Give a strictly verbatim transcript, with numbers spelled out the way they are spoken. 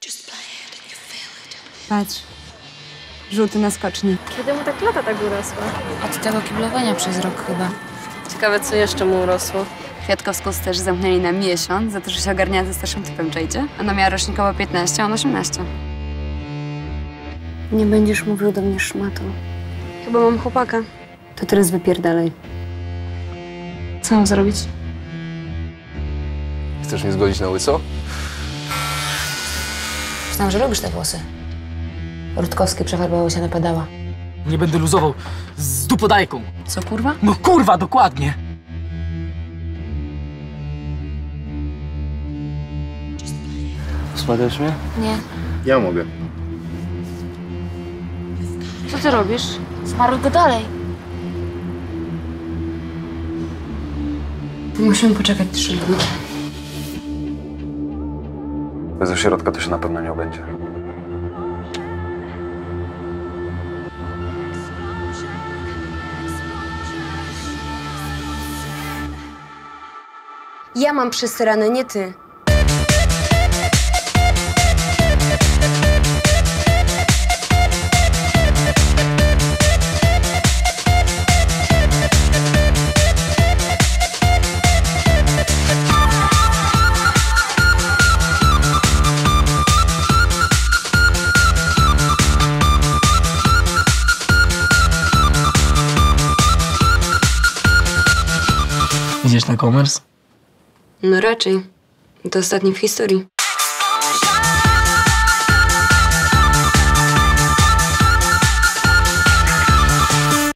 Patrz. Żółty na skoczni. Kiedy mu ta klata tak urosła? Od tego kiblowania przez rok chyba. Ciekawe, co jeszcze mu urosło. Kwiatkowską też zamknęli na miesiąc za to, że się ogarniała ze starszym typem, czajcie? Ona miała rocznikowo piętnaście, a on osiemnaście. Nie będziesz mówił do mnie szmatą. Chyba mam chłopaka. To teraz wypierdalaj. Co mam zrobić? Chcesz mnie zgodzić na łyso? Myślałam, że lubisz te włosy. Rutkowski przefarbował się na pedała. Nie będę luzował z dupodajką. Co, kurwa? No kurwa, dokładnie. Spadasz mnie? Nie. Ja mogę. Co ty robisz? Zmarł go dalej. Musimy poczekać trzy dni. Bez ośrodka to się na pewno nie obędzie. Ja mam przesrane, nie ty. Idziesz na komers? No raczej. To ostatni w historii.